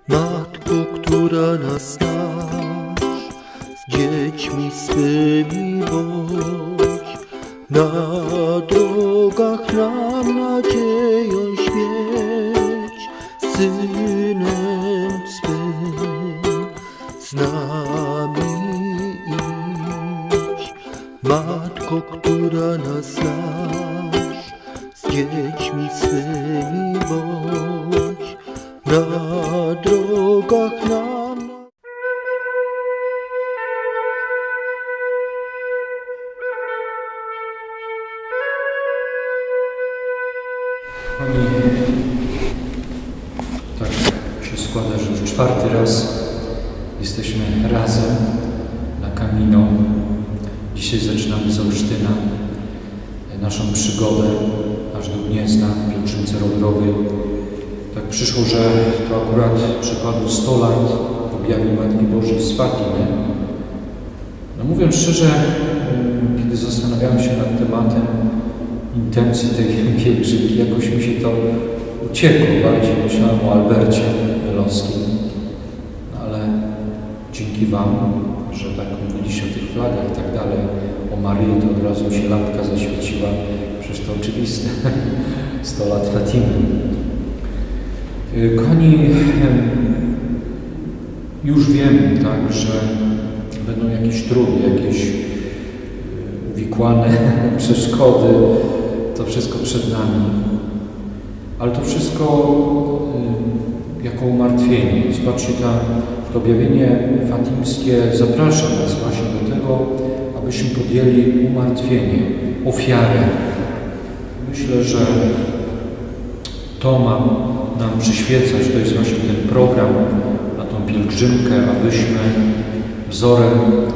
Matko, która nas znasz, z dziećmi swymi bądź, na drogach nam nadzieją świeć, Synem swym z nami idź. Matko, która nas znasz, z dziećmi swymi bądź, na drogach nam. Tak się składa, że już 4. raz jesteśmy razem na Camino. Dzisiaj zaczynamy z Olsztyna naszą przygodę aż do Gniezna w pielgrzymce rowerowej. Tak przyszło, że to akurat przypadło 100 lat objawień Matki Bożej z Fatimy. No mówiąc szczerze, kiedy zastanawiałem się nad tematem intencji tej pielgrzymki, jakoś mi się to uciekło. Bardziej myślałem o Albercie Belowskim. No ale dzięki Wam, że tak mówiliście o tych flagach i tak dalej, o Maryi, to od razu mi się lampka zaświeciła. Przecież to oczywiste. 100 lat Fatimy. Kochani, już wiem, tak, że będą jakieś trudy, jakieś uwikłane przeszkody. To wszystko przed nami. Ale to wszystko jako umartwienie. Zobaczcie, to objawienie fatimskie zaprasza nas właśnie do tego, abyśmy podjęli umartwienie, ofiarę. Myślę, że to ma nam przyświecać, to jest właśnie ten program na tą pielgrzymkę, abyśmy wzorem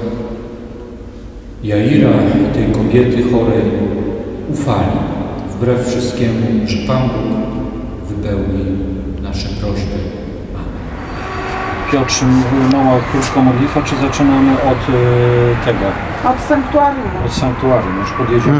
Jaira i tej kobiety chorej ufali, wbrew wszystkiemu, że Pan Bóg wypełni nasze prośby. Amen. Piotrze, mała krótka modlitwa, czy zaczynamy od tego? Od sanktuarium. Od sanktuarium, już podjedziemy.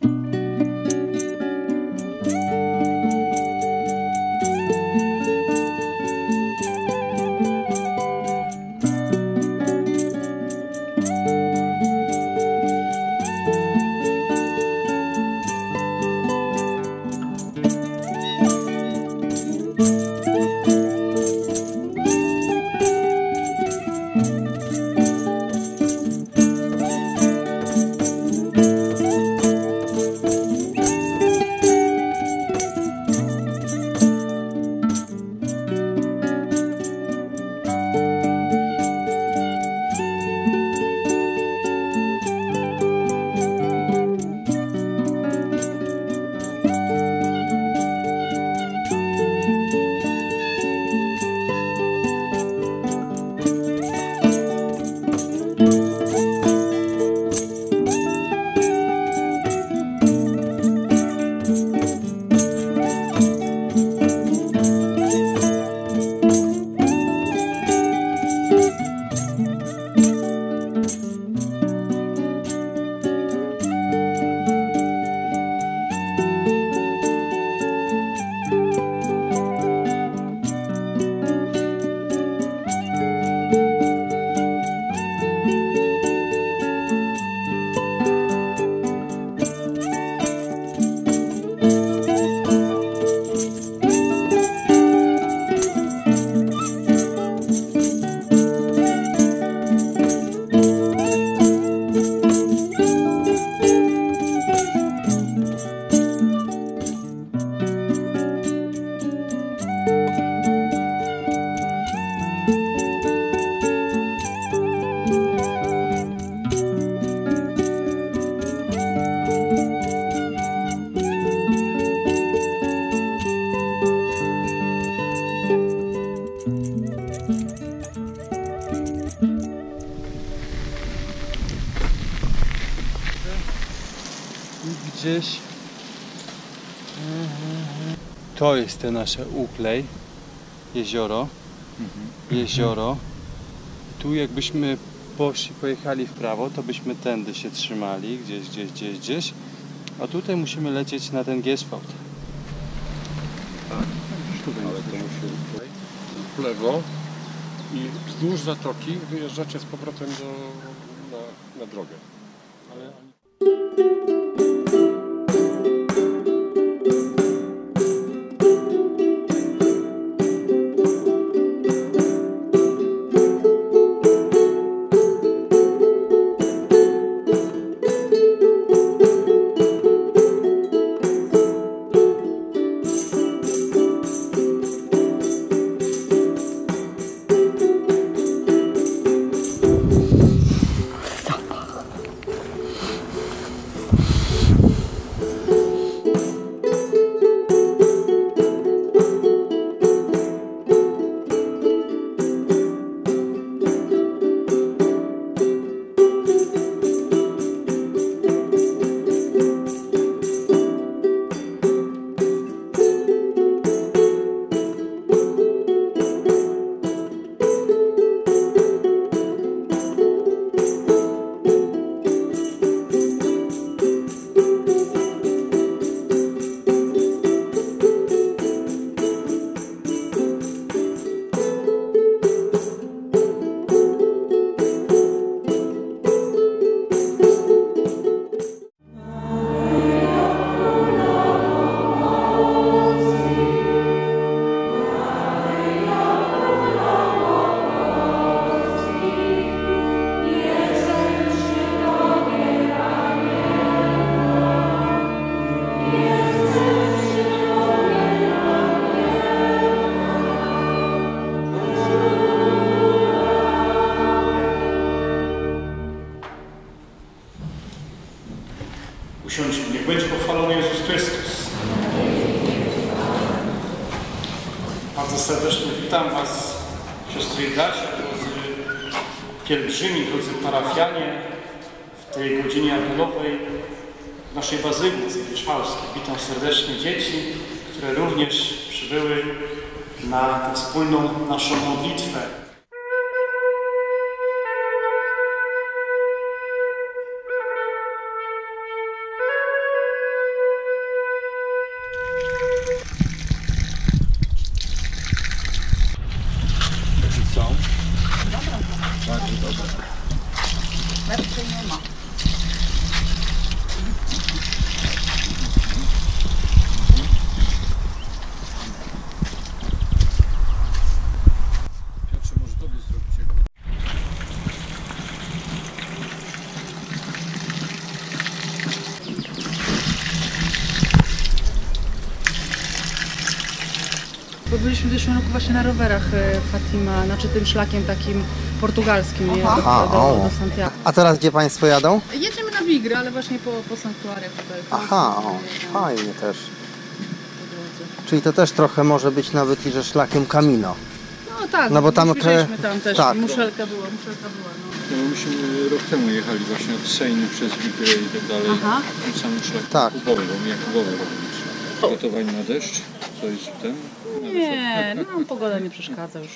Gdzieś to jest te nasze Uklej, jezioro. Jezioro. Tu jakbyśmy pojechali w prawo, to byśmy tędy się trzymali, gdzieś. A tutaj musimy lecieć na ten Giesfeld. Tak? Ale to musi w lewo. i wzdłuż zatoki wyjeżdżacie z powrotem na drogę. Usiądźmy. Niech będzie pochwalony Jezus Chrystus. Bardzo serdecznie witam Was, siostry i bracia, drodzy pielgrzymi, drodzy parafianie, w tej godzinie apelowej w naszej bazylice wierzchwalskiej. Witam serdecznie dzieci, które również przybyły na tę wspólną naszą modlitwę. Lepszej nie ma. Piotrze, może tobie zrobić jego. Bo byliśmy w zeszłym roku właśnie na rowerach Fatima, znaczy tym szlakiem takim portugalskim, nie? Do Santiago. A teraz gdzie Państwo jadą? Jedziemy na Wigry, ale właśnie po sanktuariach tutaj. Aha, fajnie też. Czyli to też trochę może być nawet i że szlakiem Camino. No tak, no bo tam tam też, tak. muszelka była No, myśmy rok temu jechali właśnie od Sejny przez Wigrę i tak dalej. Aha. Tym samym szlakiem Tak. Kubowy, bo my jak Kubowy robimy. Gotowań na deszcz? Coś ten? Nie, no nam pogoda nie przeszkadza już.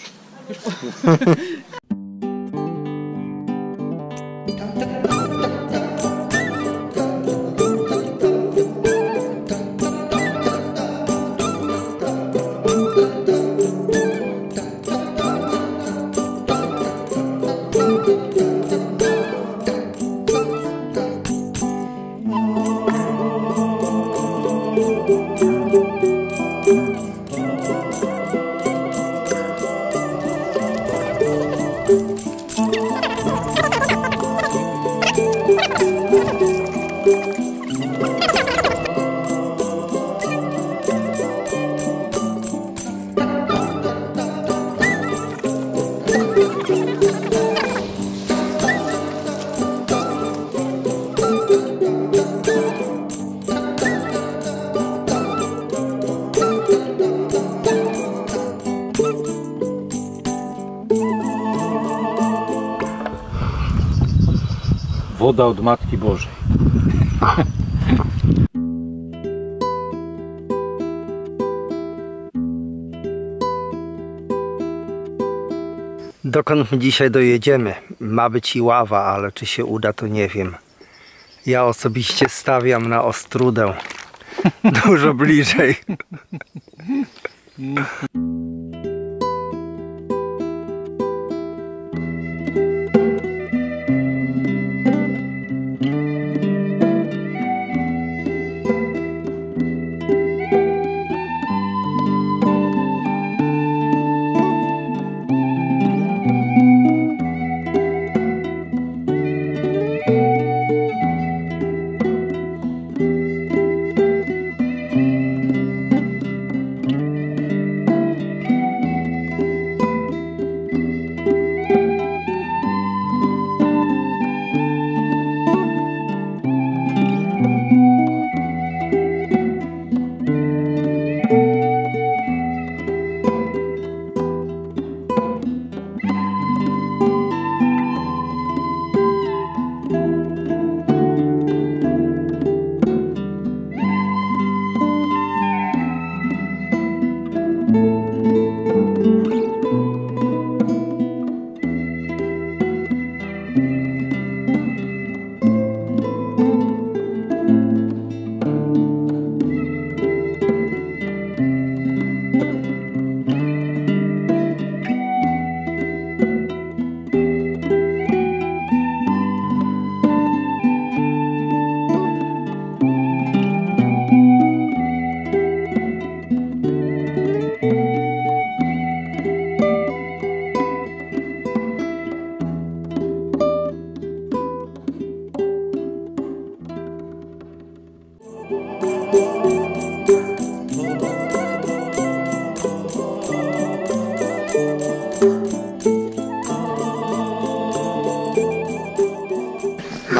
Woda od Matki Bożej. Dokąd my dzisiaj dojedziemy? Ma być Iława, ale czy się uda, to nie wiem. Ja osobiście stawiam na Ostrudę. Dużo bliżej.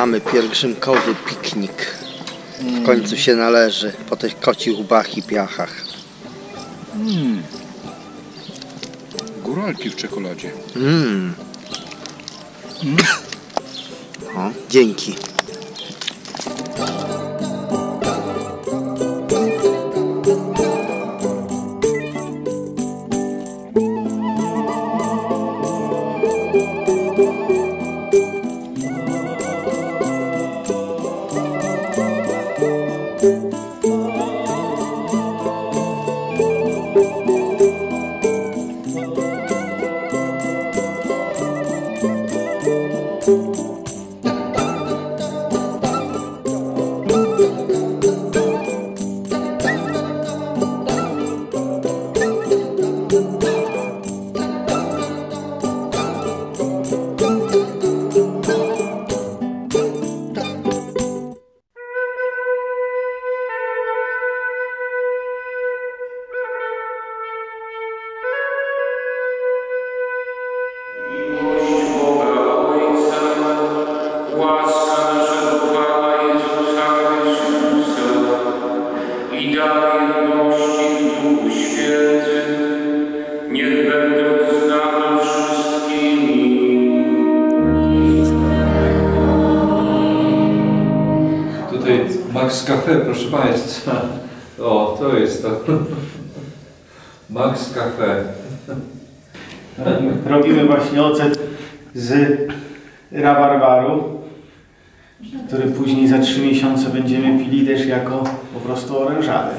Zaczynamy pielgrzymkowy piknik. W końcu się należy po tych kocich łbach i piachach. Góralki w czekoladzie. O, dzięki. Max Cafe, proszę Państwa. O, to jest to. Max Cafe. Robimy właśnie ocet z rabarbaru, który później za 3 miesiące będziemy pili też jako po prostu orężadę.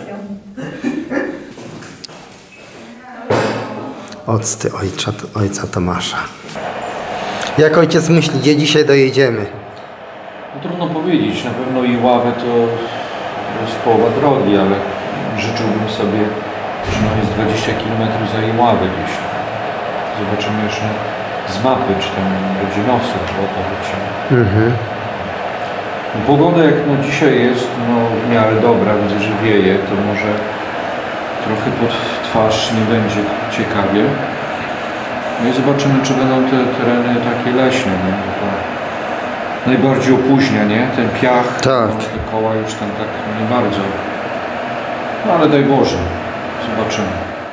Octy ojca Tomasza. Jak ojciec myśli, gdzie dzisiaj dojedziemy? No, trudno powiedzieć, na pewno Iławy to jest połowa drogi, ale życzyłbym sobie przynajmniej 20 km za Iławy gdzieś. Zobaczymy jeszcze z mapy, czy tam będzie nocy, bo to wrócimy. Pogoda jak no dzisiaj jest w miarę dobra, widzę, że wieje, to może trochę pod twarz nie będzie ciekawie. No i zobaczymy, czy będą te tereny takie leśne, nie? Bo to najbardziej opóźnia, nie? Ten piach, tak. Te koła już tam tak nie bardzo. No ale daj Boże, zobaczymy.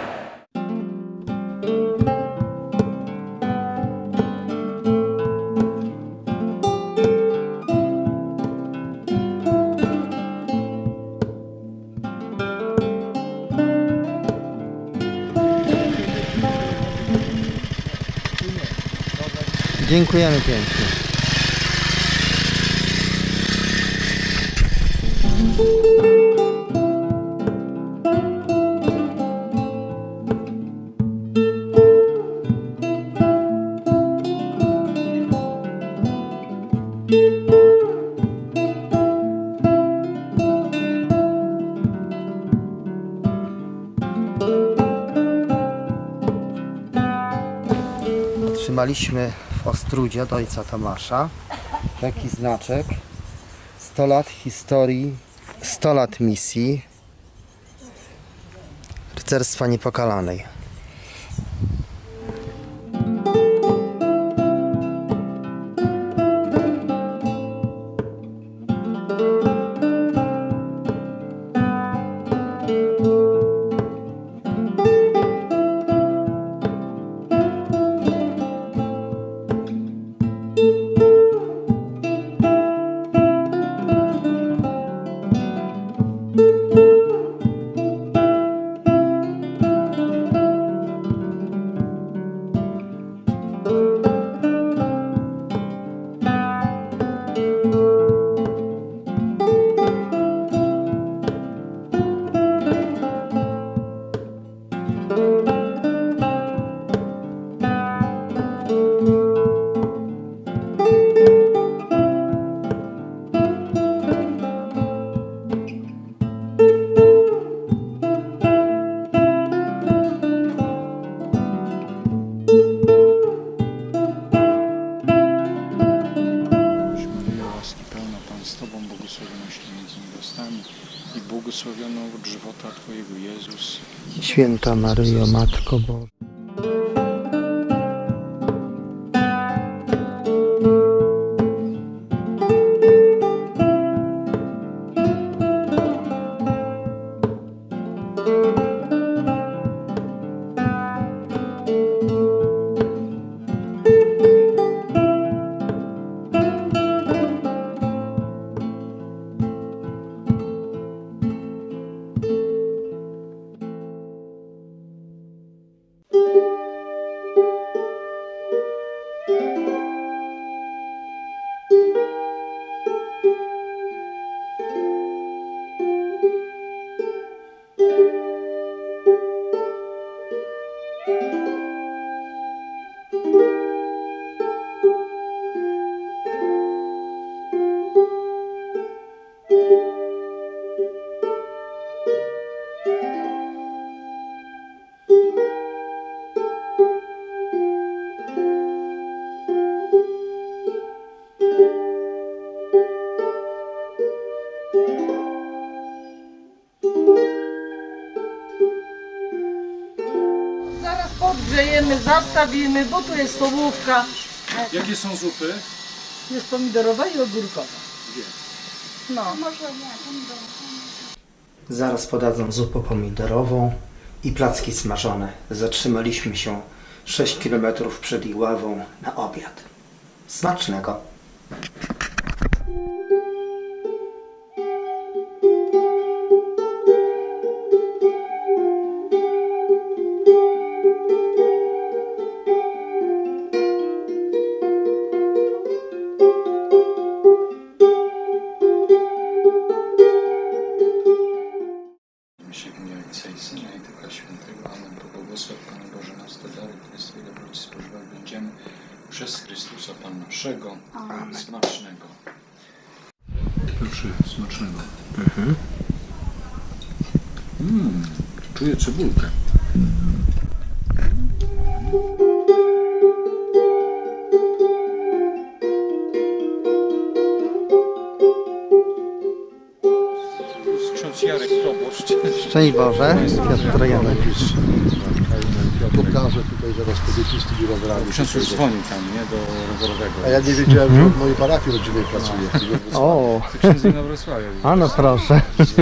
Dziękujemy pięknie. Otrzymaliśmy w Ostródzie od ojca Tomasza taki znaczek 100 lat historii, 100 lat misji Rycerstwa Niepokalanej. błogosławioną od żywota Twojego Jezus. Święta Maryjo, Matko Boża. podgrzejemy, zastawimy, bo tu jest stołówka. Jakie są zupy? Jest pomidorowa i ogórkowa. No. Zaraz podadzą zupę pomidorową i placki smażone. Zatrzymaliśmy się 6 km przed Iławą na obiad. Smacznego! Przez Chrystusa Pan naszego. Amen. Smacznego. Proszę, smacznego. Czuję cebulkę. Ksiądz Jarek Proboszcz. Szczęść Boże, Piotr Trojanowicz. Pokażę tutaj zaraz katecisty i rowerami. Ksiądz już dzwonił tam, nie? Do rowerowego. A ja nie wiedziałem, że od mojej parafii rodzinnej pracuje. O! Ksiądz na Wrocławiu. A no proszę.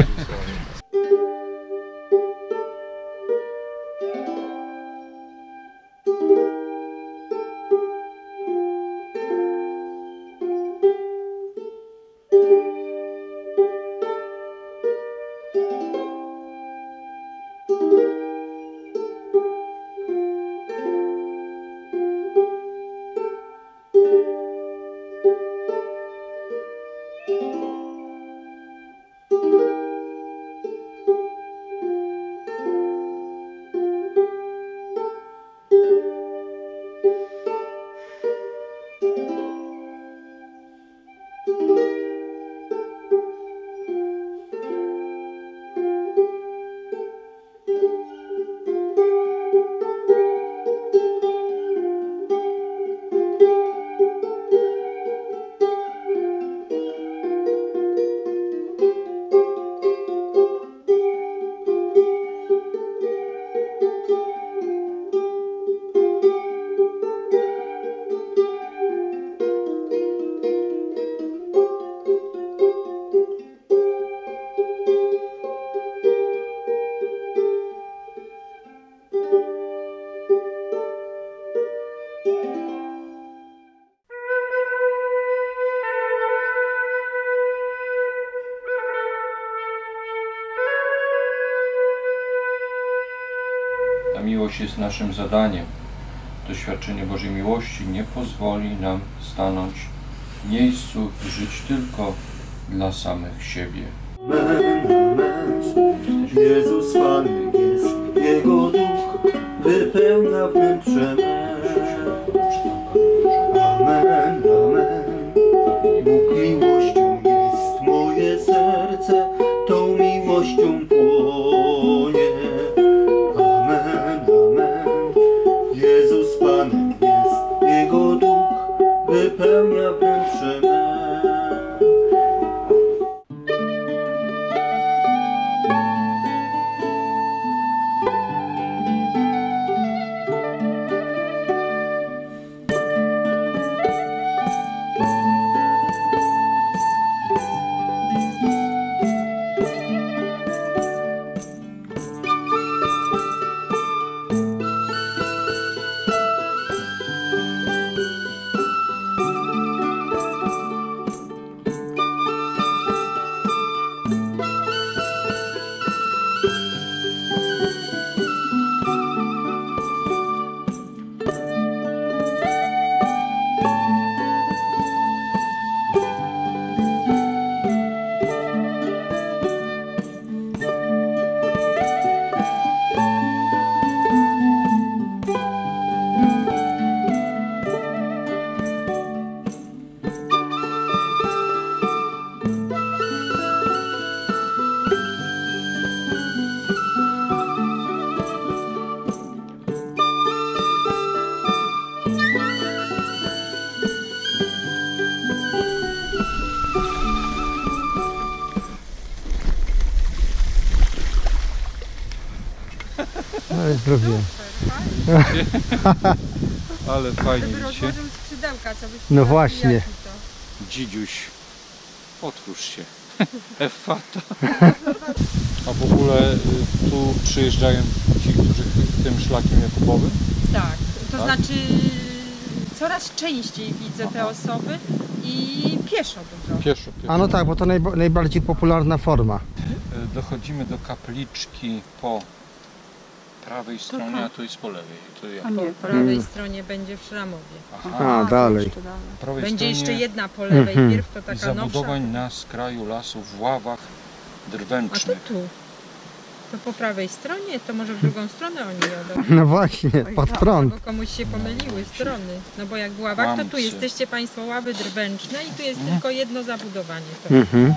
Ta miłość jest naszym zadaniem. Doświadczenie Bożej miłości nie pozwoli nam stanąć w miejscu i żyć tylko dla samych siebie. Jezus Pan jest, Jego duch wypełnia wnętrze me. Amen, amen. Bóg miłością jest, moje serce tą miłością płonie. Amen, amen. Jezus Panem jest, Jego duch wypełnia wnętrze me. No już zrobiłem. Ale fajnie Żeby dzisiaj. rozłożył skrzydełka, co byś No właśnie. Dzidziuś, otwórz się. Effata. A w ogóle tu przyjeżdżają ci, którzy tym szlakiem jakubowym? Tak, to Tak? znaczy coraz częściej widzę te osoby i pieszo dużo. Pieszo. A no tak, bo to najbardziej popularna forma. Dochodzimy do kapliczki po prawej stronie, a tu jest po lewej. To ja. A nie, po prawej stronie będzie w Szramowie. A, dalej. Prawej Będzie stronie jeszcze jedna po lewej, pierw to taka zabudowań nowsza. na skraju lasu w ławach A to drwęcznych. tu. To po prawej stronie, to może w drugą stronę oni jadą. No właśnie, pod prąd. Bo komuś się pomyliły strony. No bo jak w ławach, to tu Kłamcy. jesteście Państwo ławy drwęczne i tu jest tylko jedno zabudowanie. To. Mhm.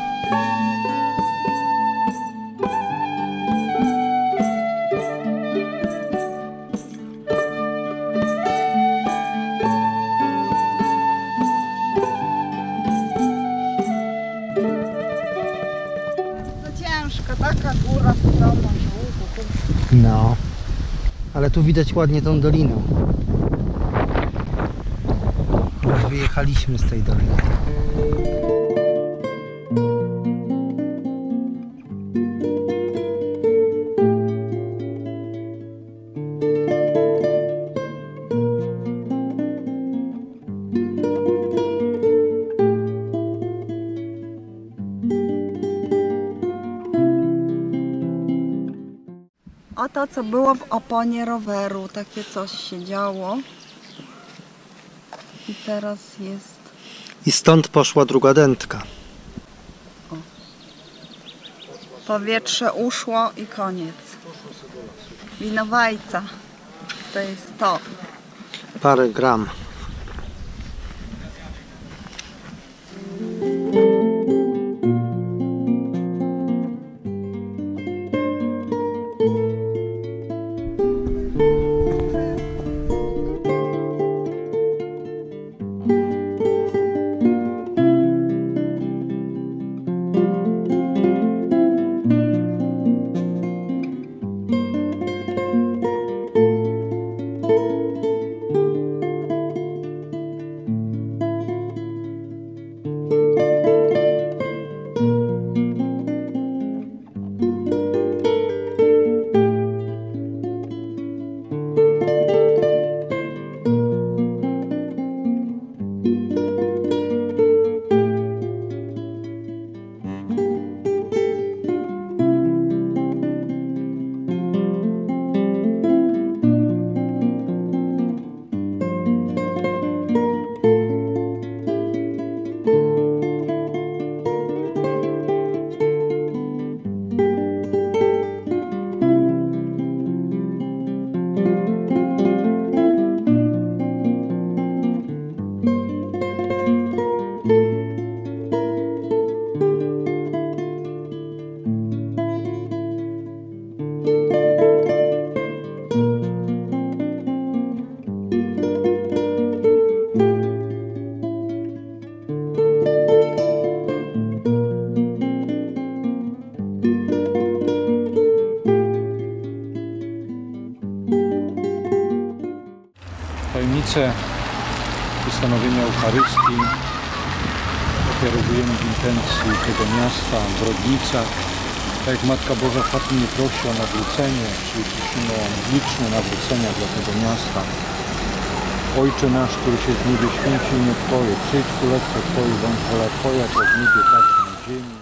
Ciężka, taka góra stroma. No. Ale tu widać ładnie tą dolinę. Już wyjechaliśmy z tej doliny. A to co było w oponie roweru, takie coś się działo. I teraz jest... I stąd poszła druga dętka. Powietrze uszło i koniec. Winowajca. To jest to. Parę gram. Tajemnicę ustanowienia Eucharystii ofiarowujemy w intencji tego miasta, w Brodnicach. Tak jak Matka Boża w Fatimie prosi o nawrócenie, czyli prosimy o liczne nawrócenia dla tego miasta. Ojcze nasz, który się w niebie, święci imię Twoje, przyjdź królestwo Twoje, bądź wola Twoja, jak w niebie, tak i na ziemi.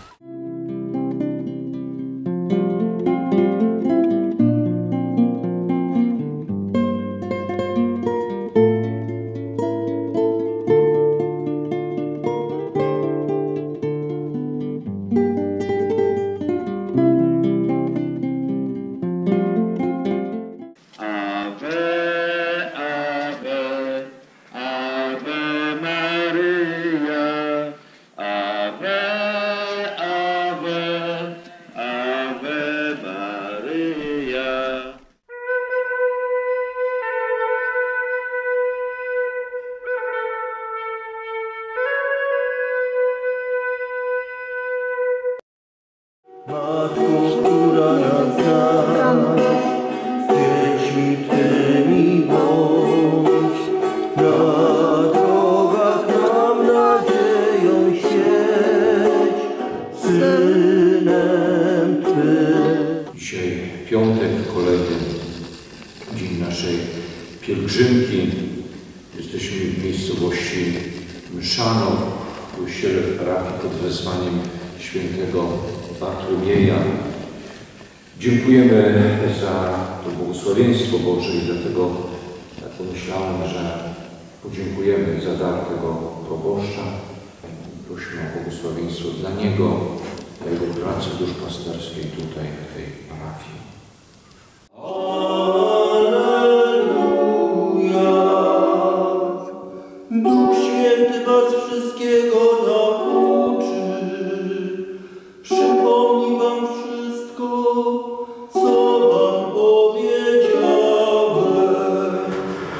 naszej pielgrzymki. Jesteśmy w miejscowości Mszanow, w kościele w parafii pod wezwaniem świętego Bartłomieja. Dziękujemy za to błogosławieństwo Boże i dlatego tak pomyślałem, że podziękujemy za dar tego proboszcza. Prosimy o błogosławieństwo dla niego, dla jego pracy duszpasterskiej tutaj w tej parafii. Duch Święty was wszystkiego nauczy, przypomni wam wszystko, co wam powiedziałem.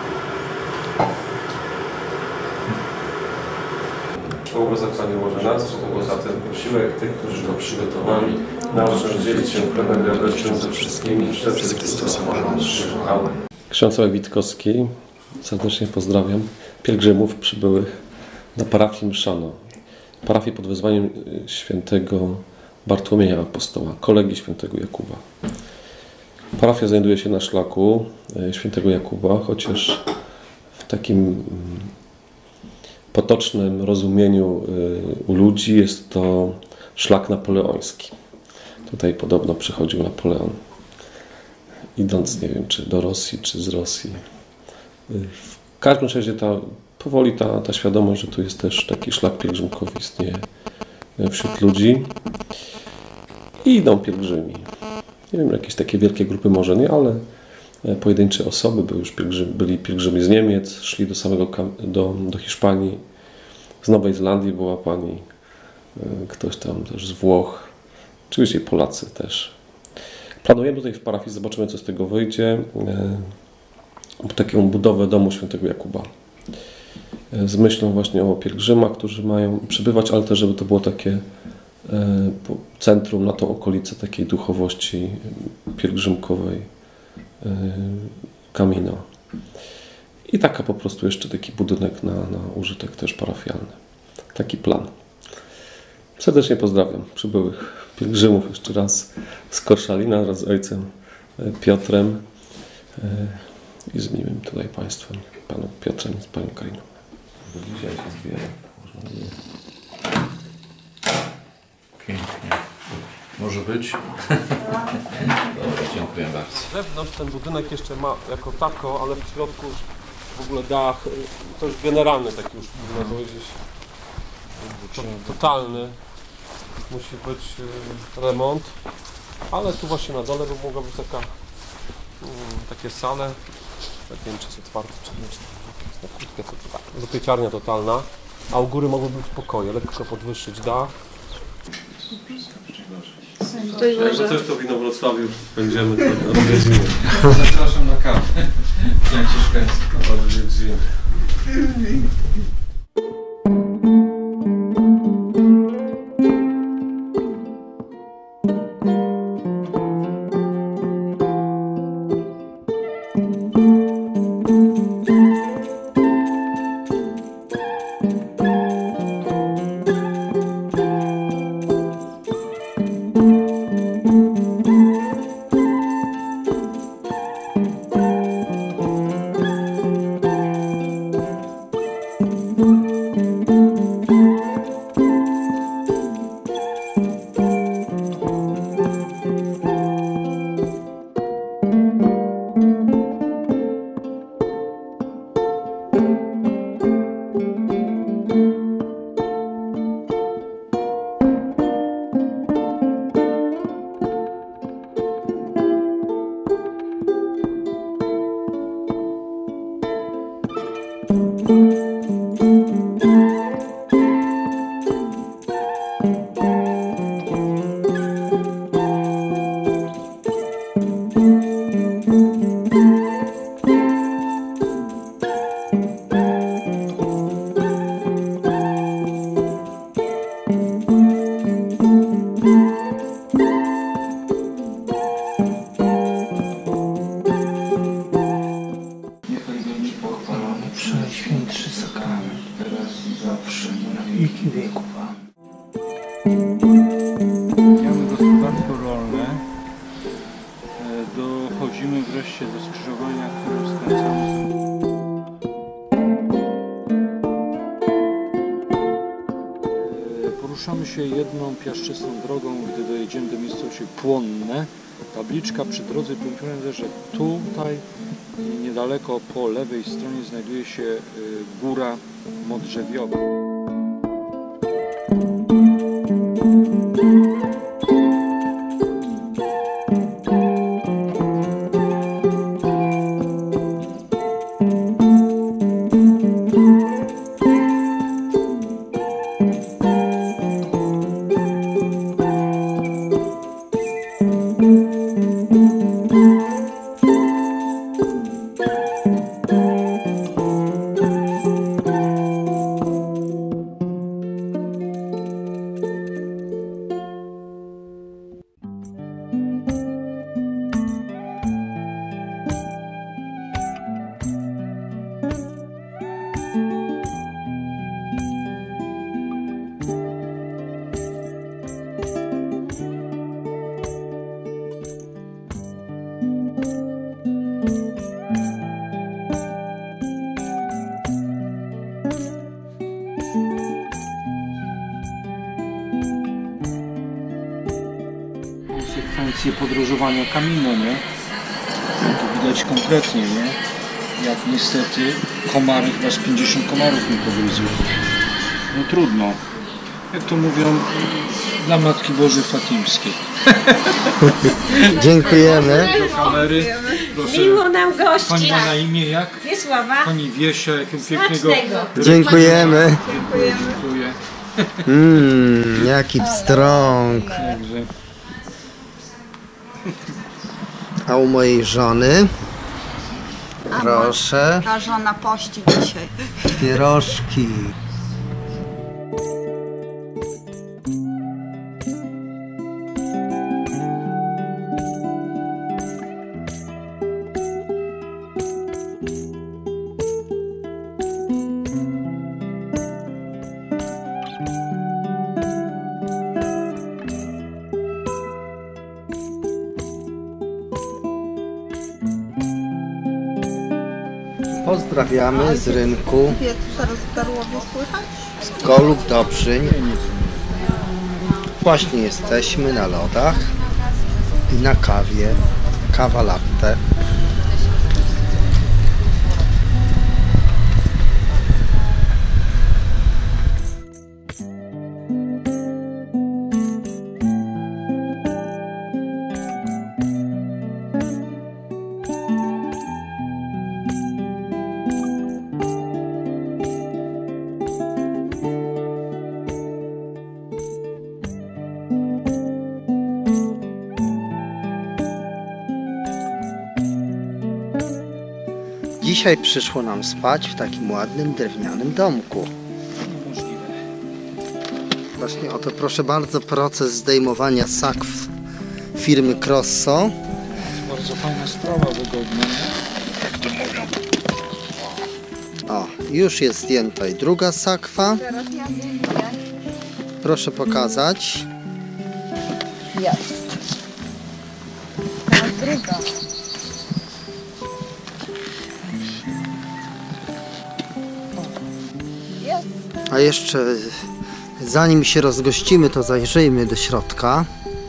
Błogosławienie może nas, za ten posiłek tych, którzy go przygotowali. Naucz dzielić się chlebem i radością ze wszystkimi, przez Chrystusa Amen. Ksiądz Witkowski, serdecznie pozdrawiam pielgrzymów przybyłych na parafię Mszano. Parafię pod wezwaniem świętego Bartłomieja Apostoła, kolegi świętego Jakuba. Parafia znajduje się na szlaku świętego Jakuba, chociaż w takim potocznym rozumieniu u ludzi jest to szlak napoleoński. Tutaj podobno przychodził Napoleon, idąc, nie wiem, czy do Rosji, czy z Rosji. W każdym razie powoli ta świadomość, że tu jest też taki szlak pielgrzymkowy, istnieje wśród ludzi. I idą pielgrzymi. Nie wiem, jakieś takie wielkie grupy może nie, ale pojedyncze osoby, byli pielgrzymi z Niemiec, szli do Hiszpanii, z Nowej Zelandii była pani, ktoś tam też z Włoch, oczywiście Polacy też. Planujemy tutaj w parafii, zobaczymy, co z tego wyjdzie, taką budowę domu świętego Jakuba. Z myślą właśnie o pielgrzymach, którzy mają przybywać, ale też, żeby to było takie centrum na tą okolicę takiej duchowości pielgrzymkowej Camino. I taka po prostu jeszcze taki budynek na użytek też parafialny. Taki plan. Serdecznie pozdrawiam przybyłych pielgrzymów jeszcze raz z Korszalina wraz z ojcem Piotrem i z miłym tutaj państwem, panem Piotrem i z panią Kariną. Dzisiaj się zbiera. Pięknie. Może być? Dobra, dziękuję bardzo. Z zewnątrz ten budynek jeszcze ma jako tako, ale w środku w ogóle dach, to już generalny taki już można powiedzieć, totalny. Musi być remont, ale tu właśnie na dole by mogła być takie sale, nie wiem, czy jest otwarte, czy nie, to pieczarnia totalna, a u góry mogły być pokoje, lekko podwyższyć dach. Jakby też to wino w Wrocławiu będziemy to odwiedzimy. Zapraszam na kawę. Franciszkańską. Odwiedzimy. Przeświętszy sakrament, teraz i zawsze, i na wieki wieków. Mamy gospodarstwo rolne do Dochodzimy wreszcie do skrzyżowania, które skręcamy. Poruszamy się jedną piaszczystą drogą, gdy dojedziemy do miejscowości Płonne. Tabliczka przy drodze poinformuje, że tutaj niedaleko po lewej stronie znajduje się góra Modrzewiowa. Konsekwencje podróżowania Camino, nie? To widać konkretnie, nie? Jak niestety komary, chyba z 50 komarów mi pogryzły. No trudno. Jak to mówią, dla Matki Bożej Fatimskiej. Dziękujemy. Do kamery. Proszę. Miło nam gości. Pani ma na imię jak? Wiesława. Pani Wiesia, jakiego pięknego... Dziękujemy. Dziękuję. Jaki pstrąg. Także. A u mojej żony, proszę, Ta żona pości dzisiaj. pierożki. Pozdrawiamy z rynku Wie, co teraz w Darłowie słychać? z Golub Dobrzyń. Właśnie jesteśmy na lodach i na kawie. Kawa latte. Dzisiaj przyszło nam spać w takim ładnym drewnianym domku. Właśnie oto, proszę bardzo, proces zdejmowania sakw firmy Crosso. Bardzo fajna sprawa, wygodna. O, już jest zdjęta i druga sakwa. Teraz ja zdejmuję. Proszę pokazać. Jest. Teraz druga. Jest. A jeszcze zanim się rozgościmy, to zajrzyjmy do środka.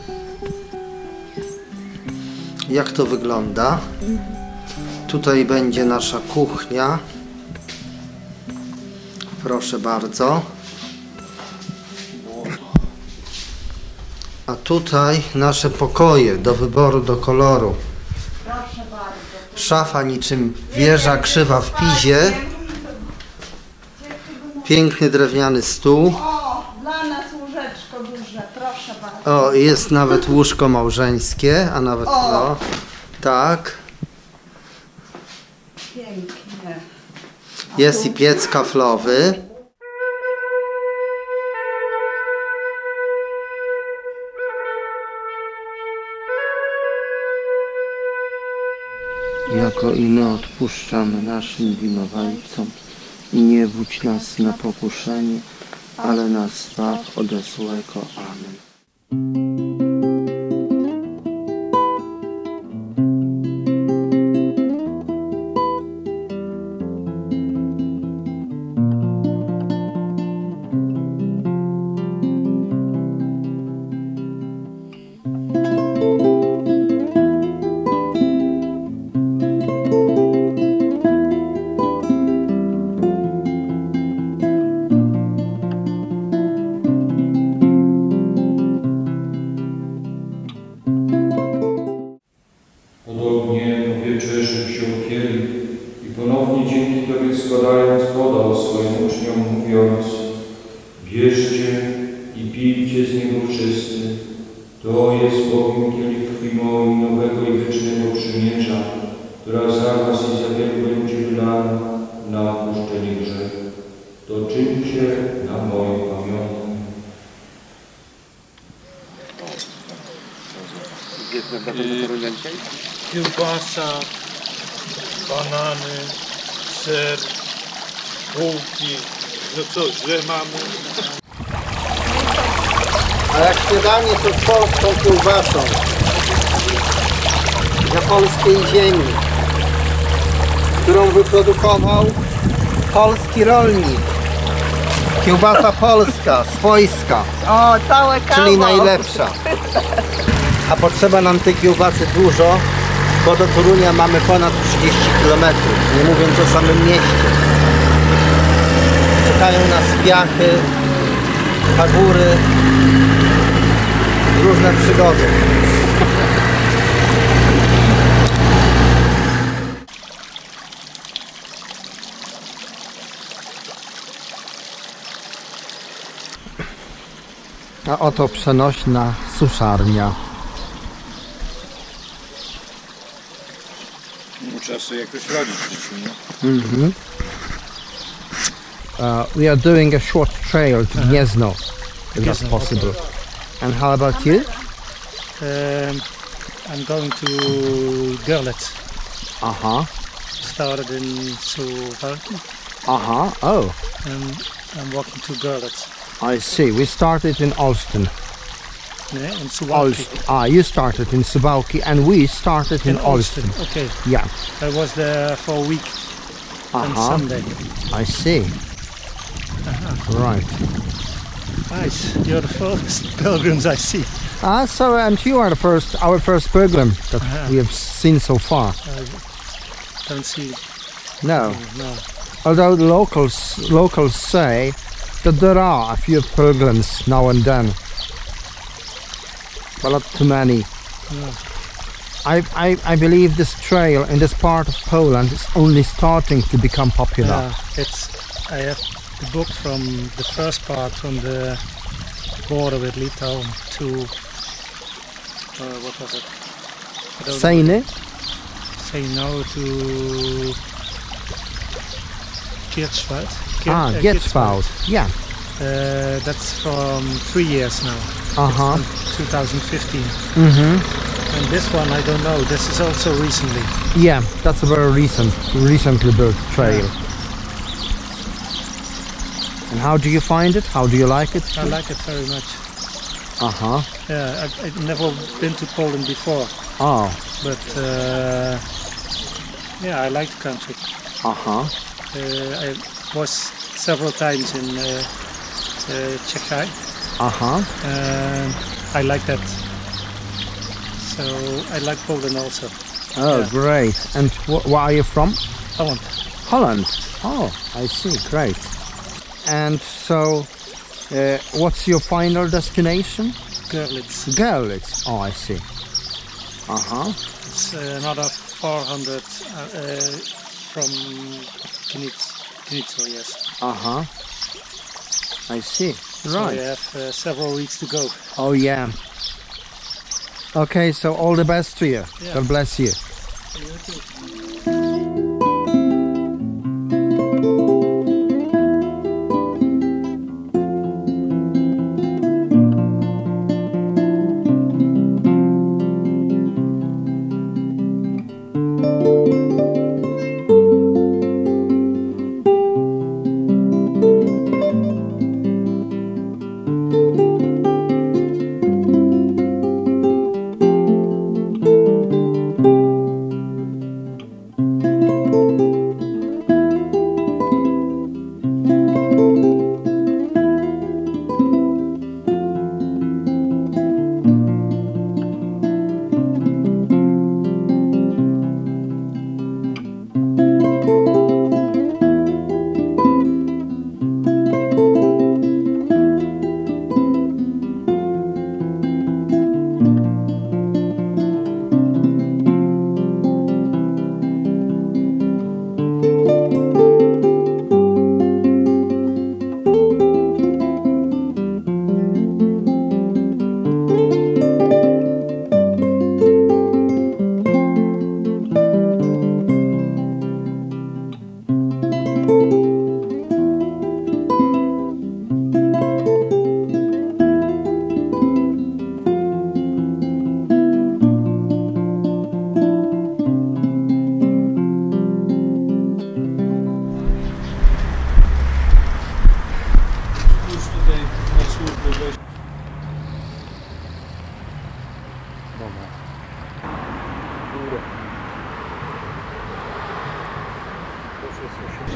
Jak to wygląda? Tutaj będzie nasza kuchnia. Proszę bardzo. A tutaj nasze pokoje do wyboru, do koloru. Proszę bardzo. Szafa niczym wieża krzywa w Pizie. Piękny drewniany stół. O, dla nas łóżeczko duże, proszę bardzo. O, jest nawet łóżko małżeńskie, a nawet O. tak. Pięknie. Jest i piec kaflowy. Jako i my odpuszczamy naszym winowajcom i nie wódź nas na pokuszenie, ale nas zbaw ode złego. Amen. rozgrzeszył się o kielich i ponownie dzięki Tobie składając podał swoim uczniom, mówiąc: bierzcie i pijcie z niego wszyscy. To jest bowiem kielich krwi mojej nowego i wiecznego przymierza, która za was i za wielu będzie wylana na odpuszczenie grzechu. To czyńcie na moją pamiątkę. Kiełbasa, banany, ser, bułki. No co, źle mamy? A jak śniadanie to z polską kiełbasą. Na polskiej ziemi, którą wyprodukował polski rolnik. Kiełbasa polska, swojska. O, całe kawał. Czyli najlepsza. A potrzeba nam tej kiełbasy dużo, bo do Torunia mamy ponad 30 km, nie mówiąc o samym mieście. Czekają nas piachy, pagóry, różne przygody. A oto przenośna suszarnia. Trzeba sobie jakoś radzić w życiu, nie? We are doing a short trail to Gniezno, if that's possible. Okay. And how about you? I'm going to Görlitz. Started in Suwałki. Oh. And I'm walking to Görlitz. I see. We started in Olsztyn. Yeah, in Suwałki. You started in Suwałki and we started in Olsztyn. Okay. Yeah. I was there for a week on Sunday. I see. Right. Nice. You're the first pilgrims I see. So and you are our first pilgrim that we have seen so far. I don't see. No. No. Although the locals say that there are a few pilgrims now and then, but not too many. No. I believe this trail in this part of Poland is only starting to become popular. I have the book from the first part, from the border with Litauen to what was it? Seine? Seine to Kirchwald. Kirchwald. Yeah. That's from 3 years now. 2015. And this one I don't know. This is also recently. Yeah, that's a very recently built trail. And how do you find it? How do you like it? I like it very much. Yeah, I've never been to Poland before. But yeah, I like the country. I was several times in Czechia. I like that. So I like Poland also. Great. And where are you from? Holland. Holland. Oh, I see. Great. And so, what's your final destination? Görlitz. Görlitz. Oh, I see. It's another 400 from Knitzel, yes. I see. So Right. we have several weeks to go. Oh, yeah. Okay, so all the best to you. Yeah. God bless you. You too.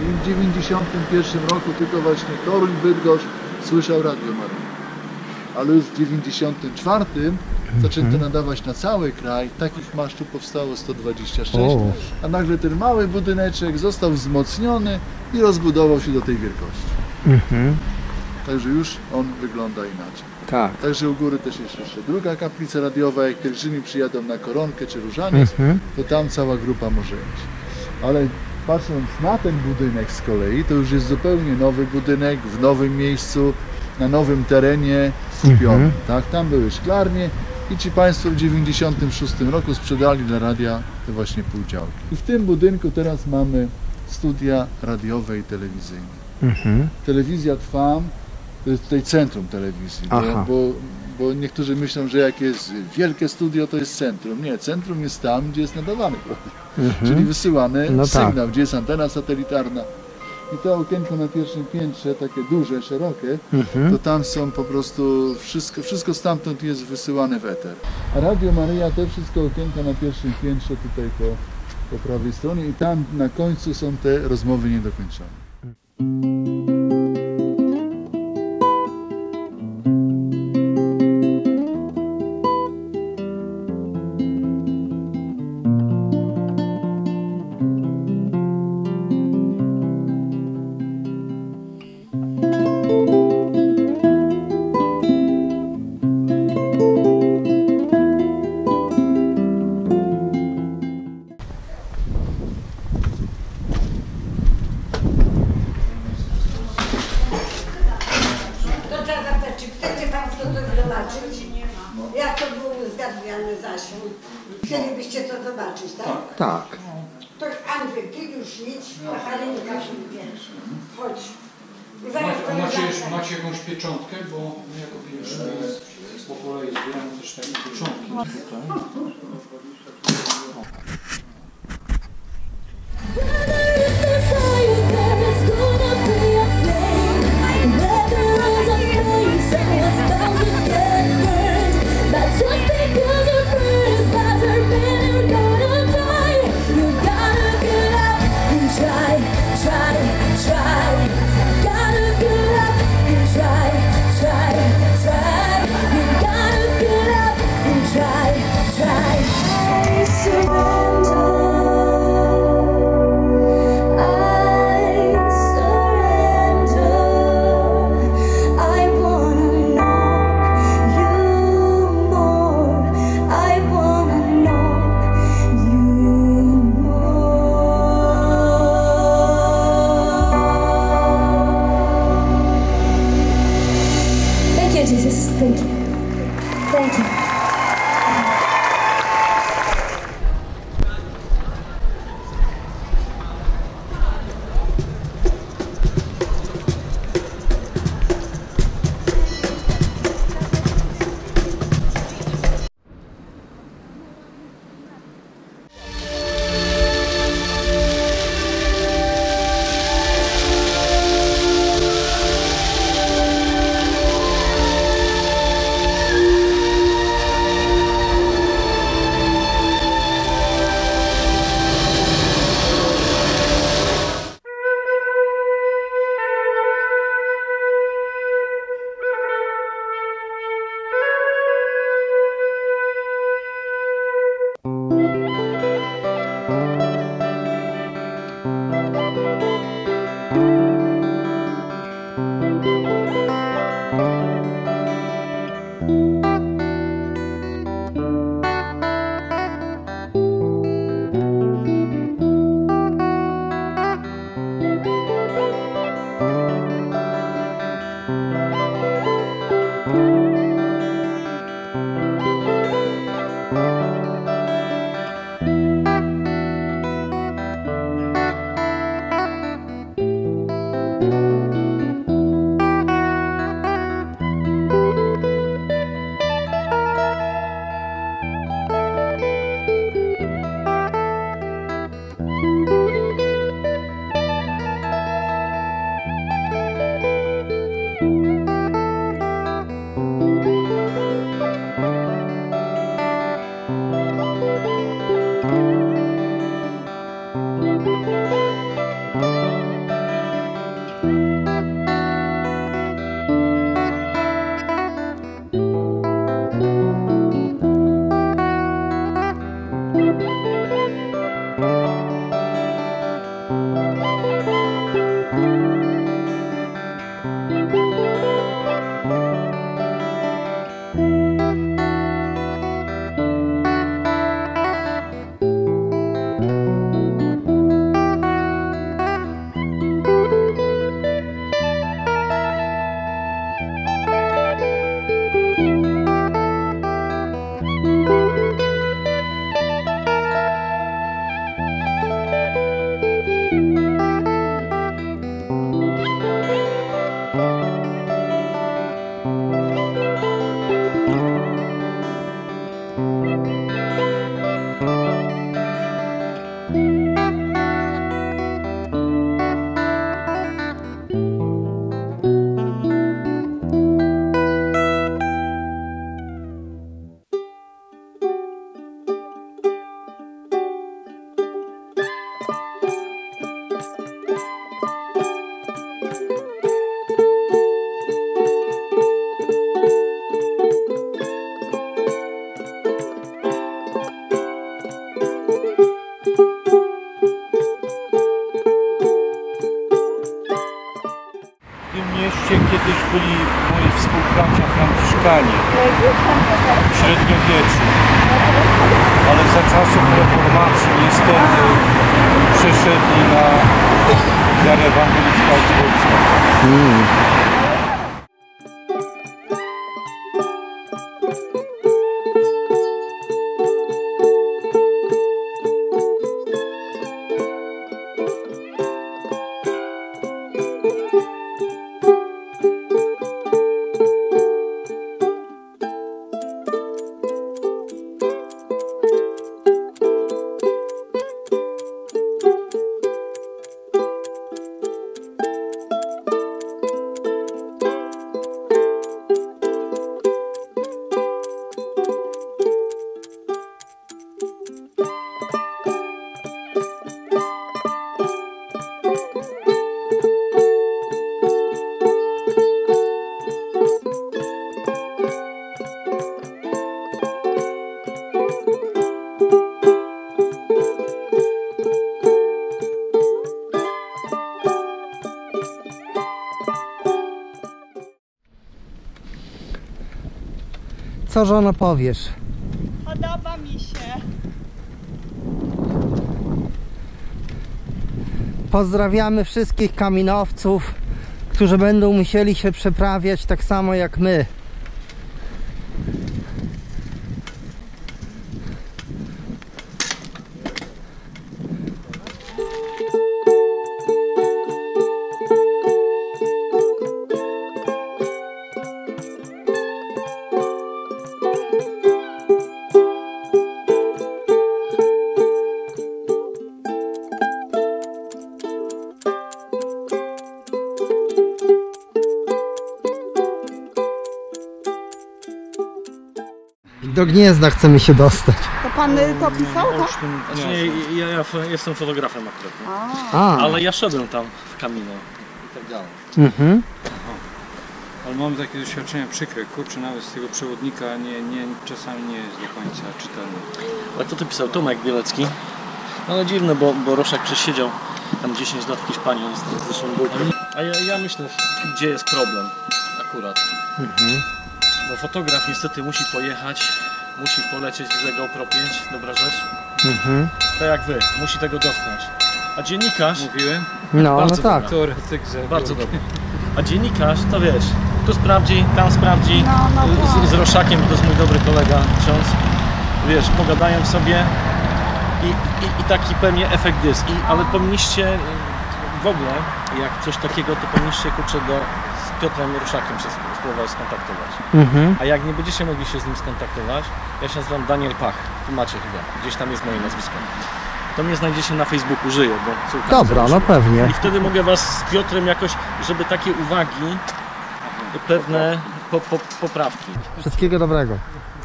I w 91 roku tylko właśnie Toruń, Bydgoszcz słyszał Radio Maryja. Ale już w 94 zaczęto nadawać na cały kraj. Takich masztów powstało 126, a nagle ten mały budyneczek został wzmocniony i rozbudował się do tej wielkości. Także już on wygląda inaczej. Tak. Także u góry też jest jeszcze druga kaplica radiowa. Jak pielgrzymi przyjadą na Koronkę czy Różaniec, to tam cała grupa może iść. Ale patrząc na ten budynek z kolei, to już jest zupełnie nowy budynek, w nowym miejscu, na nowym terenie skupiony. Tak? Tam były szklarnie i ci Państwo w 96 roku sprzedali dla radia te właśnie półdziałki. I w tym budynku teraz mamy studia radiowe i telewizyjne. Telewizja Trwam to jest tutaj centrum telewizji, bo niektórzy myślą, że jak jest wielkie studio, to jest centrum. Nie, centrum jest tam, gdzie jest nadawany czyli wysyłany sygnał, gdzie jest antena satelitarna. I to okienko na pierwszym piętrze, takie duże, szerokie, to tam są po prostu, wszystko stamtąd jest wysyłane w eter. A Radio Maryja, te wszystkie okienka na pierwszym piętrze, tutaj po prawej stronie i tam na końcu są te rozmowy niedokończone. Jak to było zgadniane zasięg? Chcielibyście to zobaczyć, tak? Tak. To Andrzej, ty już idź, a Halinka chodź. Macie jakąś pieczątkę, bo my jako pierwszy po kolei zbieramy też takie pieczątki. Jesus, thank you. Thank you. Oczywiście kiedyś byli moi współbracia Franciszkanie w średniowieczu, ale za czasów reformacji niestety przeszedli na wiarę ewangelicko-augsburską. Co żono powiesz? Podoba mi się. Pozdrawiamy wszystkich kaminowców, którzy będą musieli się przeprawiać tak samo jak my. Do Gniezna chcemy się dostać. To pan to pisał, tak? Znaczy, nie, ja jestem fotografem akurat, ale ja szedłem tam w Camino i tak dalej. Ale mamy takie doświadczenia przykre, kurczę, nawet z tego przewodnika czasami nie jest do końca czytelny. Ale to pisał Tomek Bielecki. No ale dziwne, bo Roszak przesiedział tam 10 lat w Hiszpanii, on zresztą był. A ja myślę, gdzie jest problem akurat. Bo fotograf niestety musi pojechać, musi polecieć z GoPro 5, dobra rzecz. Tak jak wy, musi tego dotknąć. A dziennikarz... Mówiłem? No tak. Bardzo dobry. A dziennikarz, to wiesz, tu sprawdzi, tam sprawdzi, z Roszakiem, to jest mój dobry kolega, ksiądz. Wiesz, pogadają sobie i taki pewnie efekt jest. Ale powinniście w ogóle, jak coś takiego, to powinniście kurczę z Piotrem Roszakiem się spróbować skontaktować. A jak nie będziecie mogli się z nim skontaktować, ja się nazywam Daniel Pach, tu macie chyba, gdzieś tam jest moje nazwisko. To mnie znajdziecie na Facebooku, żyję, bo córka. Dobra, no pewnie. I wtedy mogę was z Piotrem jakoś, żeby takie uwagi, pewne poprawki. Wszystkiego dobrego.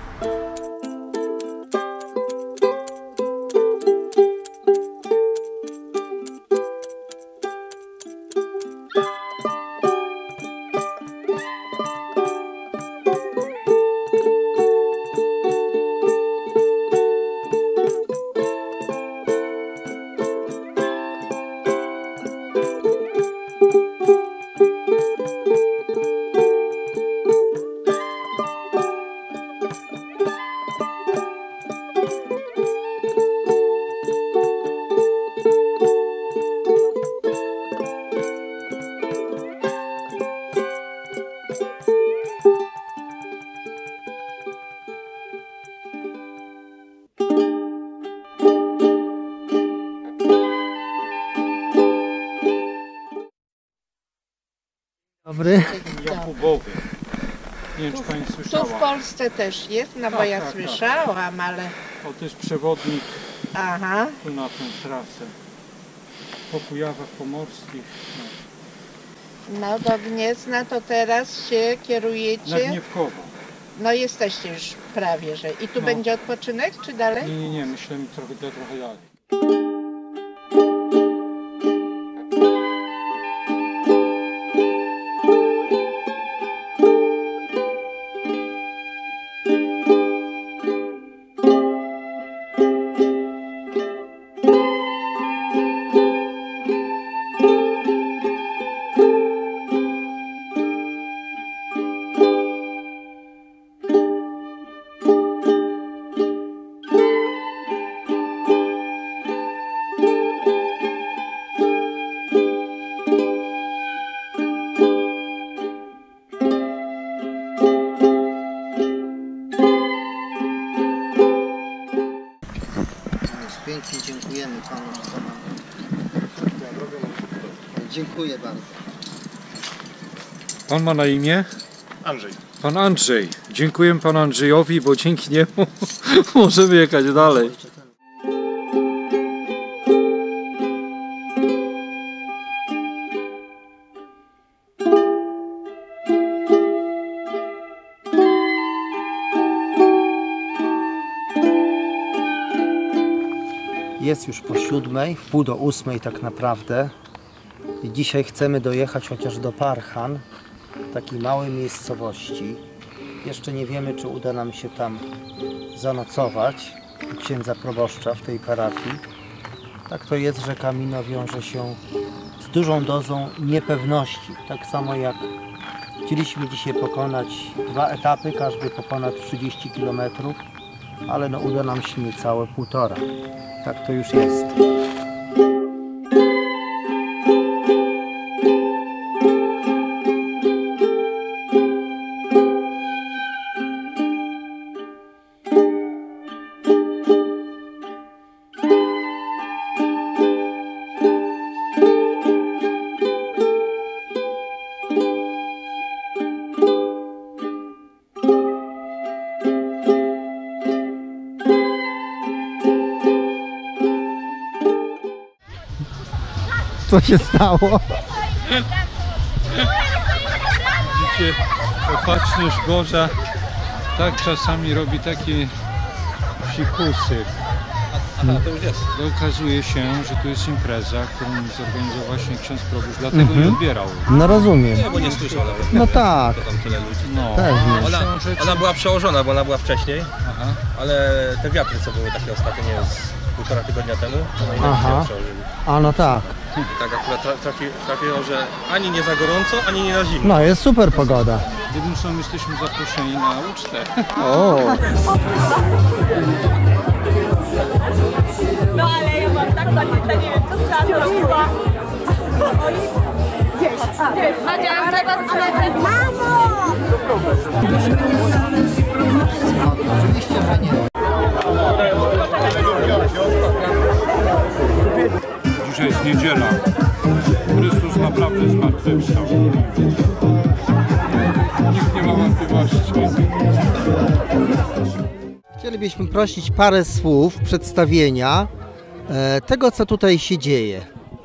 Dobry. Jakubowy. Nie wiem, czy pani słyszała. Tu w Polsce też jest, no bo ja słyszałam, ale... O, to jest przewodnik Aha. tu na tę trasę. Po Kujawach Pomorskich. No do Gniezna to teraz się kierujecie? Na Gniewkowo. No jesteście już prawie, że. I tu będzie odpoczynek, czy dalej? Nie, myślę trochę dalej. Dziękuję bardzo. Pan ma na imię? Andrzej. Pan Andrzej. Dziękuję panu Andrzejowi, bo dzięki niemu możemy jechać dalej. Jest już po 7:00, w 7:45 tak naprawdę. I dzisiaj chcemy dojechać chociaż do Parchan, takiej małej miejscowości. Jeszcze nie wiemy, czy uda nam się tam zanocować u księdza proboszcza w tej parafii. Tak to jest, że Camino wiąże się z dużą dozą niepewności. Tak samo jak chcieliśmy dzisiaj pokonać 2 etapy, każdy po ponad 30 km, ale no uda nam się niecałe 1,5. Tak to już jest. Co się stało? Widzicie, opatrzność Boża tak czasami robi takie psikusy. To już jest. Okazuje się, że tu jest impreza, którą zorganizował właśnie ksiądz proboszcz, dlatego nie odbierał. No rozumiem. Nie, bo nie słyszał nawet. No tak. To tam tyle ludzi. No. Pewnie. Ona była przełożona, bo ona była wcześniej, ale te wiatry, co były takie ostatnio, nie wiem, z 1,5 tygodnia temu, one Aha. przełożyli. A no tak. I tak akurat trafiło, że ani nie za gorąco, ani nie na zimno. No jest super pogoda. Jednym słowem jesteśmy zaproszeni na ucztę. O. No ale ja mam tak pamiętać, nie wiem, co trzeba zrobiła. Gdzieś. Madzia, zaraz lecę. Mamo! Oczywiście, że nie. Dzisiaj jest niedziela. Chrystus naprawdę zmartwychwstał. Nikt nie ma wątpliwości. Chcielibyśmy prosić parę słów przedstawienia tego, co tutaj się dzieje.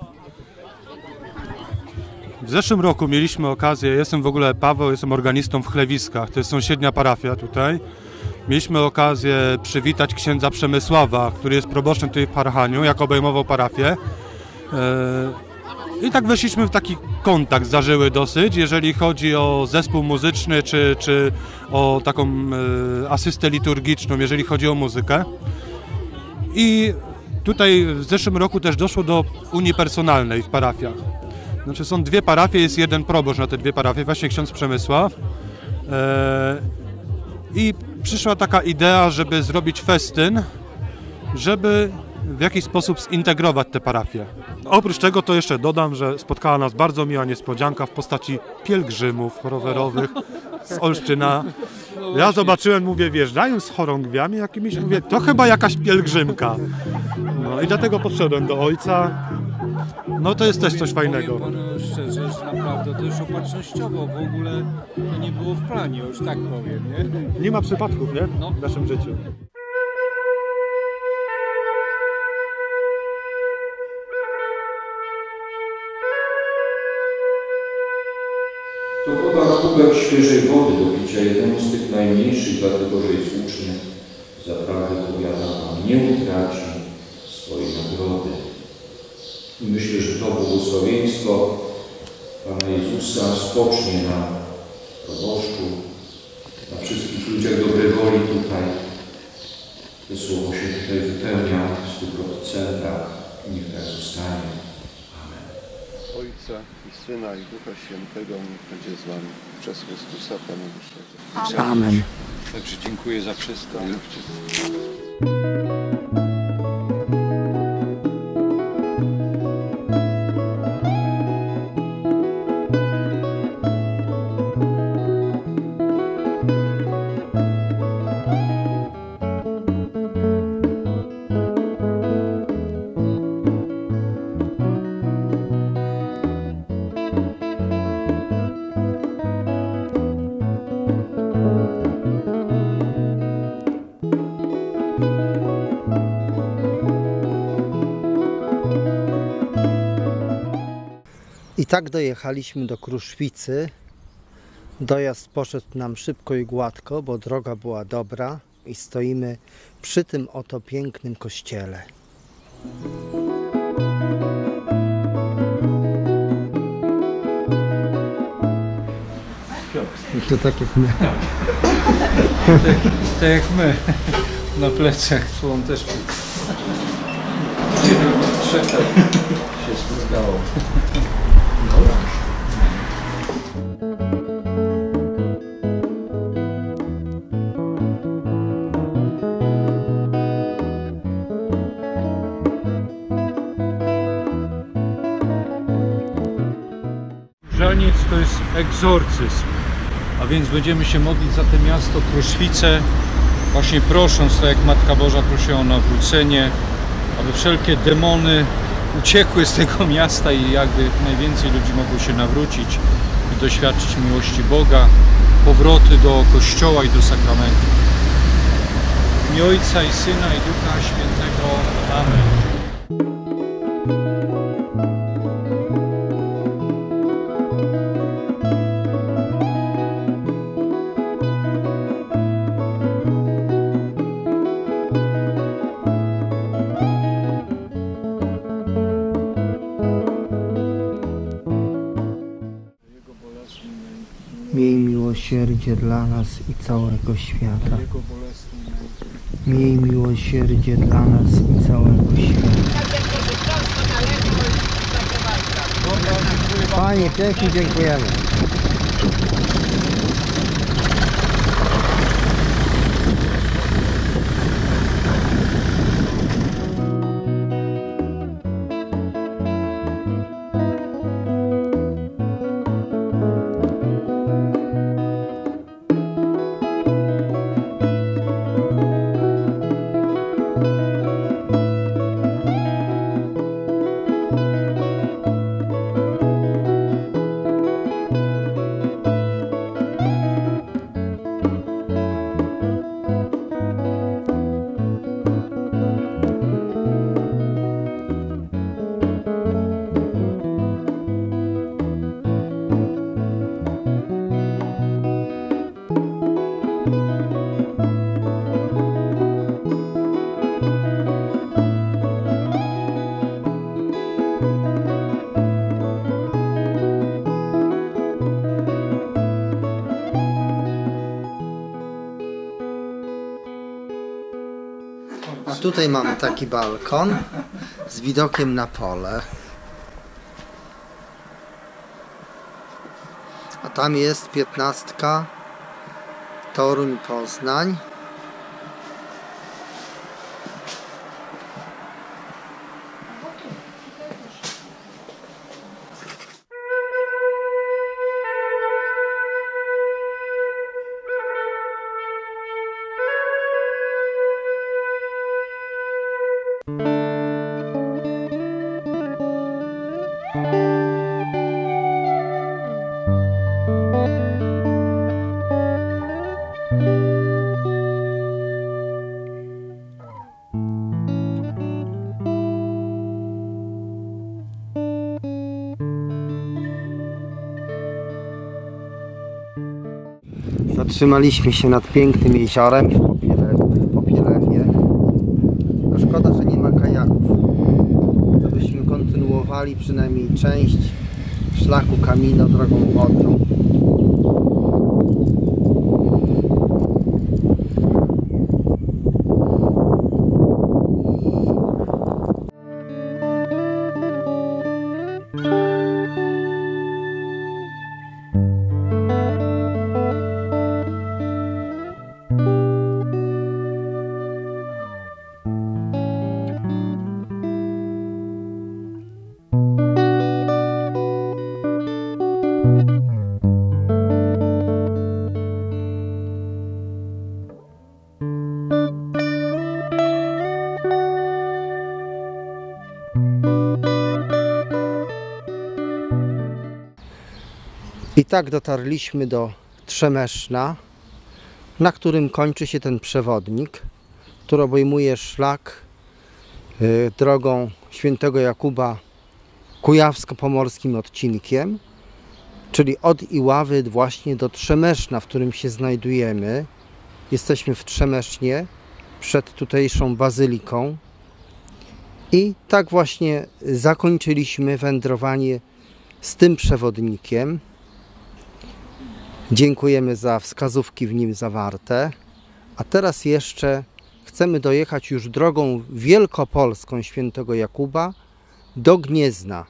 W zeszłym roku mieliśmy okazję, jestem w ogóle Paweł, jestem organistą w Chlewiskach, to jest sąsiednia parafia tutaj. Mieliśmy okazję przywitać księdza Przemysława, który jest proboszczem tutaj w Parchaniu, jak obejmował parafię. I tak weszliśmy w taki kontakt zażyły dosyć, jeżeli chodzi o zespół muzyczny, czy o taką asystę liturgiczną, jeżeli chodzi o muzykę. I tutaj w zeszłym roku też doszło do unii personalnej w parafiach. Znaczy są 2 parafie, jest jeden proboszcz na te 2 parafie, właśnie ksiądz Przemysław. I przyszła taka idea, żeby zrobić festyn, żeby w jakiś sposób zintegrować te parafie. Oprócz tego to jeszcze dodam, że spotkała nas bardzo miła niespodzianka w postaci pielgrzymów rowerowych z Olsztyna. Ja zobaczyłem, mówię, wjeżdżają z chorągwiami jakimiś, mówię, to chyba jakaś pielgrzymka. No i dlatego podszedłem do ojca. No to jest też coś fajnego. Powiem panu szczerze, że naprawdę to już opatrznościowo w ogóle to nie było w planie, już tak powiem, nie? Nie ma przypadków, nie? W naszym życiu. To poda kubek świeżej wody do picia jednemu z tych najmniejszych, dlatego że jest uczny. Zaprawdę powiada Wam, nie utraci swojej nagrody. I myślę, że to błogosławieństwo Pana Jezusa spocznie na proboszczu, na wszystkich ludziach dobrej woli tutaj. To słowo się tutaj wypełnia w 100% i niech tak zostanie. Ojca i Syna i Ducha Świętego, niech będzie z Wami przez Chrystusa Pana naszego. Amen. Także dziękuję za wszystko. I tak dojechaliśmy do Kruszwicy. Dojazd poszedł nam szybko i gładko, bo droga była dobra i stoimy przy tym oto pięknym kościele. To tak jak my. Tak jak my. Na plecach są też. Trzech się spotkało. Różaniec to jest egzorcyzm, a więc będziemy się modlić za to miasto Kruszwice, właśnie prosząc, tak jak Matka Boża prosiła o nawrócenie, aby wszelkie demony uciekły z tego miasta i jakby najwięcej ludzi mogło się nawrócić i doświadczyć miłości Boga, powroty do Kościoła i do sakramentów. W imię Ojca i Syna i Ducha Świętego. Amen. Miej miłosierdzie dla nas i całego świata. Miej miłosierdzie dla nas i całego świata. Panie, pięknie dziękujemy. A tutaj mamy taki balkon z widokiem na pole. A tam jest 15 Toruń-Poznań. Zatrzymaliśmy się nad pięknym jeziorem w Popielewie. No szkoda, że nie ma kajaków. To byśmy kontynuowali przynajmniej część szlaku Camino drogą wodną. I tak dotarliśmy do Trzemeszna, na którym kończy się ten przewodnik, który obejmuje szlak drogą Świętego Jakuba kujawsko-pomorskim odcinkiem, czyli od Iławy właśnie do Trzemeszna, w którym się znajdujemy. Jesteśmy w Trzemesznie, przed tutejszą bazyliką. I tak właśnie zakończyliśmy wędrowanie z tym przewodnikiem. Dziękujemy za wskazówki w nim zawarte. A teraz jeszcze chcemy dojechać już drogą wielkopolską Świętego Jakuba do Gniezna.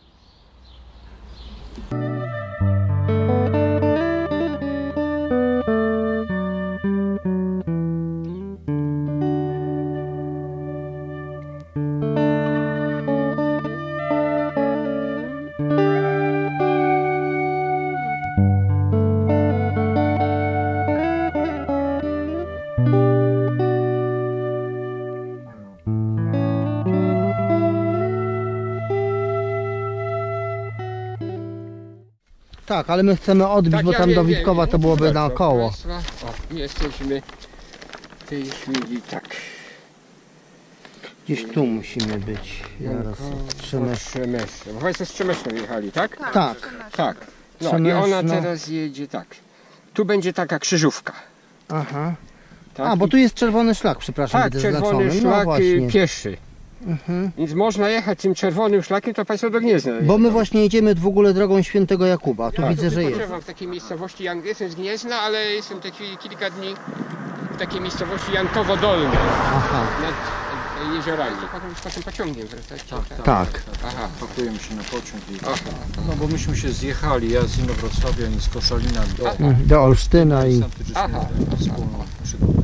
Tak, ale my chcemy odbić, tak, bo tam do Witkowa to byłoby naokoło. O, jesteśmy w tej chwili tak. Gdzieś tu musimy być. Zaraz. Trzemeszno. Bo Państwo z Trzemeszna jechali, tak? Tak. Tak. No i ona teraz jedzie tak. Tu będzie taka krzyżówka. Aha. Tak? A, bo tu jest czerwony szlak, przepraszam. Tak, czerwony szlak pieszy. Więc można jechać tym czerwonym szlakiem, to Państwo do Gniezna. Bo my właśnie jedziemy w ogóle drogą Świętego Jakuba. Tu widzę, że jest. Ja w takiej miejscowości, jestem z Gniezna, ale jestem kilka dni w takiej miejscowości Jankowo Dolne. Aha. Nad jeziorami. Potem z pociągiem wracać. Tak. Aha, pakujemy się na pociąg i... No bo myśmy się zjechali, ja z Inowrocławia i z Koszalina do Olsztyna i... Aha. Wspólną przygodę.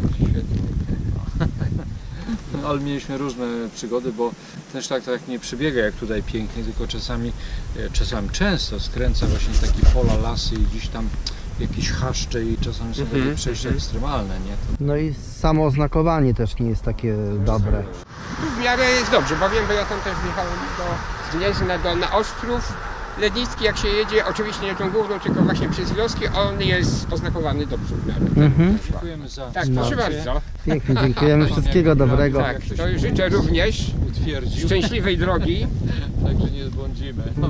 No, ale mieliśmy różne przygody, bo też tak nie przebiega jak tutaj pięknie, tylko czasami często skręca właśnie takie pola, lasy i gdzieś tam jakieś chaszcze i czasami są takie przejścia ekstremalne, nie? No i samo oznakowanie też nie jest takie dobre. W miarę jest dobrze, bo wiem, bo ja tam też wjechałem z Gniezna na Ostrów Lednicki, jak się jedzie, oczywiście nie tą główną, tylko właśnie przez wioski, on jest oznakowany dobrze w miarę. Dziękujemy za... Tak, proszę bardzo. Pięknie, dziękujemy, wszystkiego dobrego. Tak, to życzę również szczęśliwej drogi. Także nie zbłądzimy. No.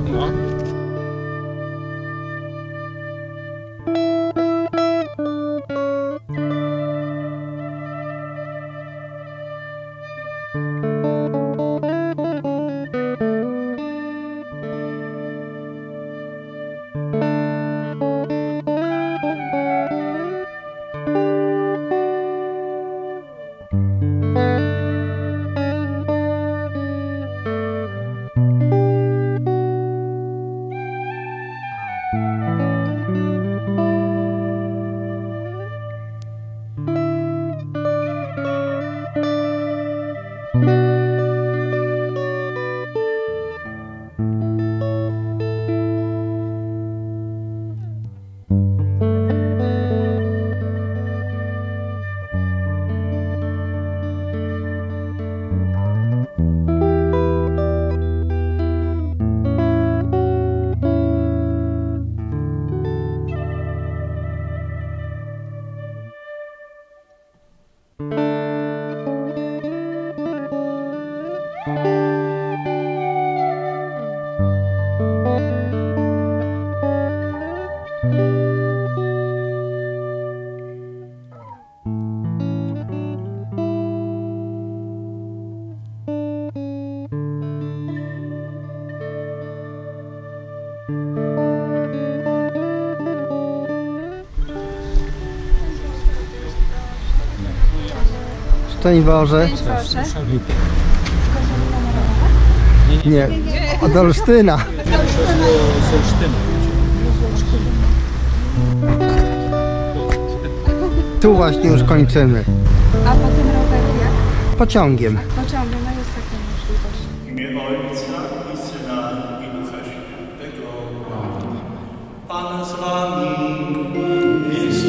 Szczęść Boże. Nie, od Olsztyna. Tu właśnie już kończymy. A potem rower jak? Pociągiem. Pociągiem, no jest taka możliwość. W imię Ojca i Syna i Ducha Świętego. Pan z wami. Jest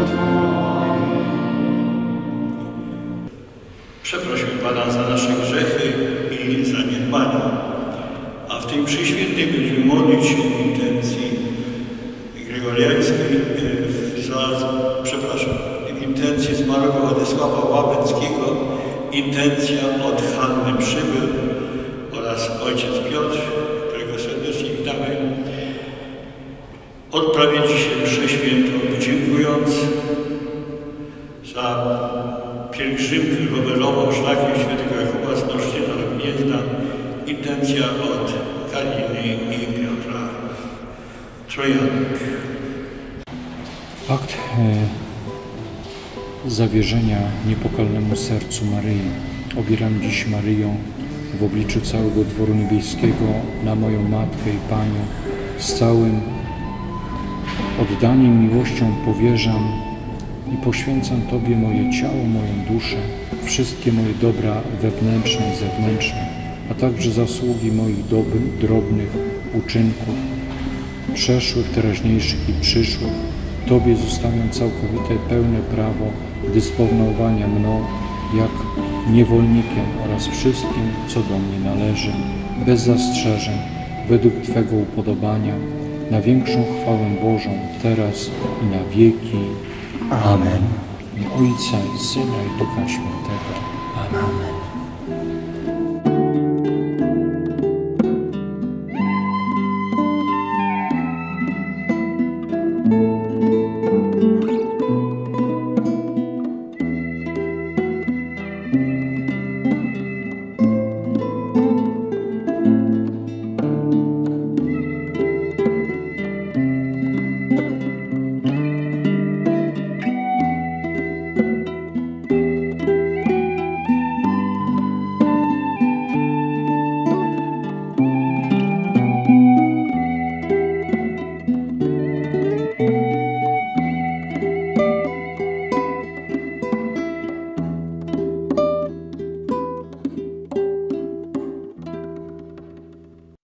Przeprosimy Pana za nasze grzechy i zaniedbania, a w tej mszy świętej będziemy modlić się w intencji gregoriańskiej, w intencji zmarłego Władysława Łabęckiego, intencja od Hanny Przybył oraz ojciec Piotr, którego serdecznie Odprawię dzisiaj mszę świętą, dziękując za pielgrzymkę rowerową szlakiem świętego Jakuba z Olsztyna do Gniezna. Intencja od Kaliny i Piotra Trojanek. Akt zawierzenia niepokalnemu sercu Maryi. Obieram dziś Maryją w obliczu całego dworu niebieskiego na moją Matkę i Panią. Z całym oddaniem, miłością powierzam i poświęcam Tobie moje ciało, moją duszę, wszystkie moje dobra wewnętrzne i zewnętrzne, a także zasługi moich drobnych uczynków, przeszłych, teraźniejszych i przyszłych. Tobie zostawiam całkowite, pełne prawo dysponowania mną jak niewolnikiem oraz wszystkim, co do mnie należy, bez zastrzeżeń, według Twego upodobania, na większą chwałę Bożą, teraz i na wieki. Amen. W imię Ojca i Syna i Ducha Świętego. Amen.